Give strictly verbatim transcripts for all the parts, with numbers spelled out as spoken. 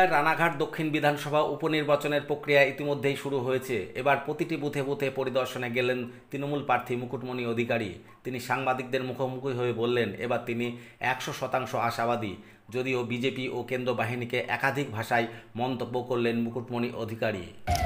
বাংলার রানাঘাট দক্ষিণ বিধানসভা উপনির্বাচনের প্রক্রিয়া ইতিমধ্যেই শুরু হয়েছে। এবার প্রতিটি বুথে বুথে পরিদর্শনে গেলেন তৃণমূল প্রার্থী মুকুটমণি অধিকারী। তিনি সাংবাদিকদের মুখোমুখি হয়ে বললেন, এবার তিনি একশো শতাংশ আশাবাদী। যদিও বিজেপি ও কেন্দ্র বাহিনীকে একাধিক ভাষায় মন্তব্য করলেন মুকুটমণি অধিকারী।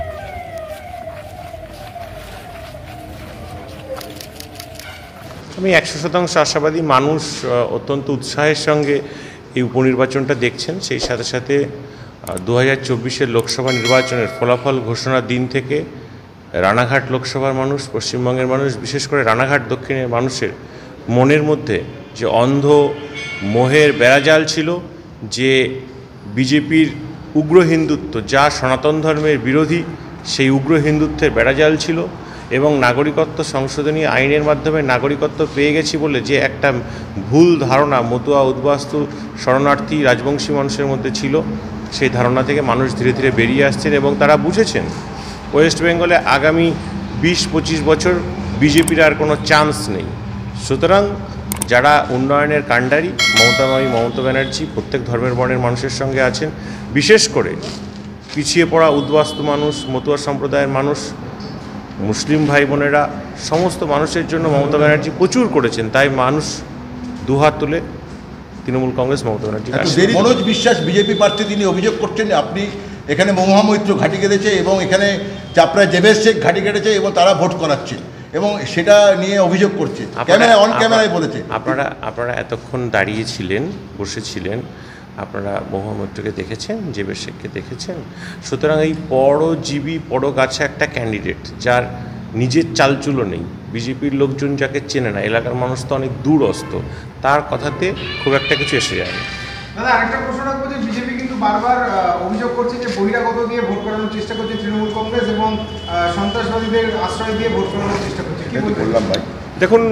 আমি একশো শতাংশ আশাবাদী। মানুষ অত্যন্ত উৎসাহের সঙ্গে এই উপনির্বাচনটা দেখছেন। সেই সাথে সাথে দু হাজার চব্বিশের লোকসভা নির্বাচনের ফলাফল ঘোষণার দিন থেকে রানাঘাট লোকসভার মানুষ, পশ্চিমবঙ্গের মানুষ, বিশেষ করে রানাঘাট দক্ষিণের মানুষের মনের মধ্যে যে অন্ধ মোহের বেড়াজাল ছিল, যে বিজেপির উগ্র হিন্দুত্ব, যা সনাতন ধর্মের বিরোধী, সেই উগ্র হিন্দুত্বের বেড়াজাল ছিল, এবং নাগরিকত্ব সংশোধনী আইনের মাধ্যমে নাগরিকত্ব পেয়ে গেছি বলে যে একটা ভুল ধারণা মতুয়া উদ্বাস্তু শরণার্থী রাজবংশী মানুষের মধ্যে ছিল, সেই ধারণা থেকে মানুষ ধীরে ধীরে বেরিয়ে আসছেন এবং তারা বুঝেছেন ওয়েস্ট বেঙ্গলে আগামী বিশ পঁচিশ বছর বিজেপির আর কোনো চান্স নেই। সুতরাং যারা উন্নয়নের কাণ্ডারি, মমতাময়ী মমতা ব্যানার্জি প্রত্যেক ধর্মের বর্ণের মানুষের সঙ্গে আছেন। বিশেষ করে পিছিয়ে পড়া উদ্বাস্তু মানুষ, মতুয়া সম্প্রদায়ের মানুষ, মুসলিম ভাই বোনেরা, সমস্ত মানুষের জন্য মমতা ব্যানার্জি প্রচুর করেছেন। তাই মানুষ দুহাত তুলে তৃণমূল কংগ্রেস মমতা ব্যানার্জি। মনোজ বিশ্বাস বিজেপি প্রার্থী, তিনি অভিযোগ করছেন আপনি এখানে মহামৈত্র ঘাঁটি কেটেছে এবং এখানে চাপড়া জেবের শেখ ঘাঁটি কেটেছে এবং তারা ভোট করাচ্ছে, এবং সেটা নিয়ে অভিযোগ করছে, ক্যামেরা অন ক্যামেরায় বলেছে। আপনারা আপনারা এতক্ষণ দাঁড়িয়েছিলেন, বসেছিলেন, আপনারা মহামৈত্রকে দেখেছেন, জেবের শেখকে দেখেছেন। সুতরাং এই পরজীবী পরগাছা একটা ক্যান্ডিডেট, যার নিজের চালচুলো নেই, বিজেপির লোকজন যাকে চেনে না, এলাকার মানুষ তো অনেক দূরস্থ, তার কথাতে খুব একটা কিছু এসে যায় না। দাদা, আরেকটা প্রশ্ন রাখবো যে বিজেপি কিন্তু বারবার অভিযোগ করছে যে বহিরাগত দিয়ে ভোট করানোর চেষ্টা করছে তৃণমূল কংগ্রেস, এবং সন্ত্রাসবাদীদের আশ্রয় দিয়ে ভোট করানোর চেষ্টা করছে। কি বললাম ভাই? দেখুন,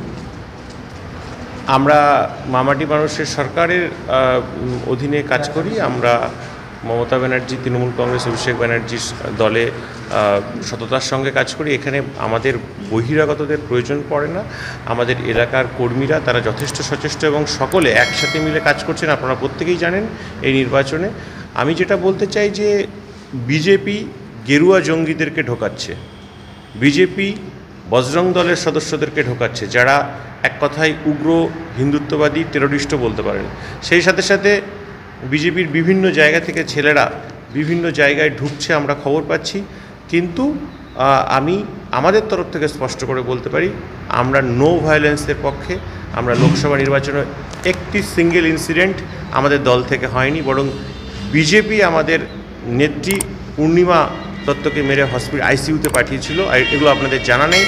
আমরা মামাটি মানুষের সরকারের অধীনে কাজ করি। আমরা মমতা ব্যানার্জি, তৃণমূল কংগ্রেস, অভিষেক ব্যানার্জির দলে সততার সঙ্গে কাজ করি। এখানে আমাদের বহিরাগতদের প্রয়োজন পড়ে না। আমাদের এলাকার কর্মীরা তারা যথেষ্ট সচেষ্ট এবং সকলে একসাথে মিলে কাজ করছেন। আপনারা প্রত্যেকেই জানেন এই নির্বাচনে। আমি যেটা বলতে চাই যে বিজেপি গেরুয়া জঙ্গিদেরকে ঢোকাচ্ছে, বিজেপি বজরং দলের সদস্যদেরকে ঢোকাচ্ছে, যারা এক কথায় উগ্র হিন্দুত্ববাদী টেররিস্টও বলতে পারেন। সেই সাথে সাথে বিজেপির বিভিন্ন জায়গা থেকে ছেলেরা বিভিন্ন জায়গায় ঢুকছে, আমরা খবর পাচ্ছি। কিন্তু আমি আমাদের তরফ থেকে স্পষ্ট করে বলতে পারি, আমরা নো ভায়োলেন্সের পক্ষে। আমরা লোকসভা নির্বাচনে একটি সিঙ্গেল ইনসিডেন্ট আমাদের দল থেকে হয়নি, বরং বিজেপি আমাদের নেত্রী পূর্ণিমা দত্তকে মেরে হসপিটাল আইসিইউতে পাঠিয়েছিল। এগুলো আপনাদের জানা নেই।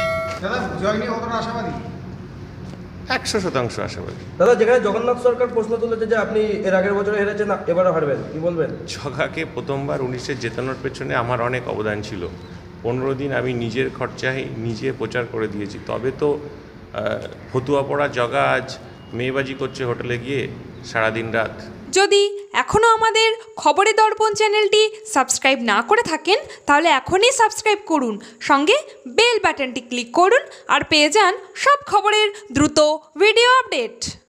একশো শতাংশ আশাবাদী। দাদা, যেখানে জগন্নাথ সরকার প্রশ্ন তুলেছে যে আপনি এর আগের বছরে হেরেছেন, এবারও হারবেন, কি বলবেন? জগাকে প্রথমবার উনিশে জেতানোর পেছনে আমার অনেক অবদান ছিল। পনেরো দিন আমি নিজের খরচায় নিজে প্রচার করে দিয়েছি। তবে তো ফতুয়া পড়া জগা আজ মেয়েবাজি করছে হোটেলে গিয়ে সারাদিন রাত। যদি এখনও আমাদের খবরের দর্পণ চ্যানেলটি সাবস্ক্রাইব না করে থাকেন, তাহলে এখনই সাবস্ক্রাইব করুন, সঙ্গে বেল বাটনটি ক্লিক করুন আর পেয়ে যান সব খবরের দ্রুত ভিডিও আপডেট।